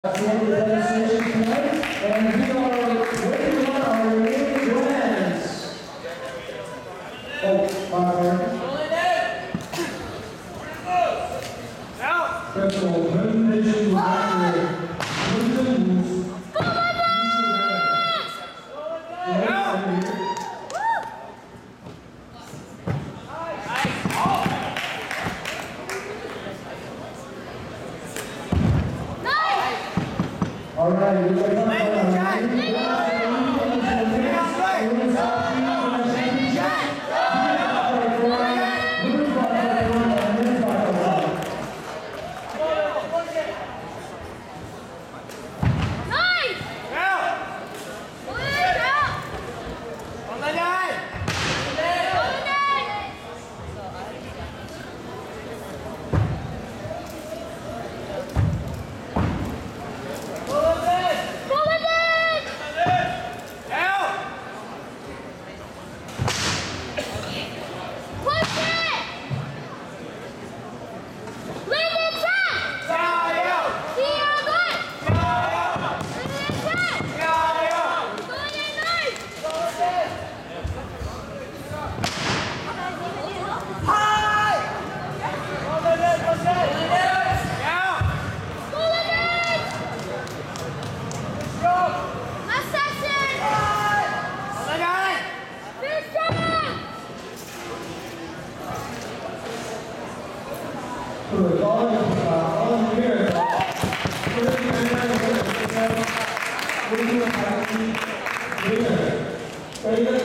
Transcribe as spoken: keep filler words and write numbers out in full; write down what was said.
That's the end of the demonstration tonight, and we are waiting on our remaining brands. Oh, fire. Special presentation with Doctor Lynden All right, we're going to talk about Lynden Chan. Very good.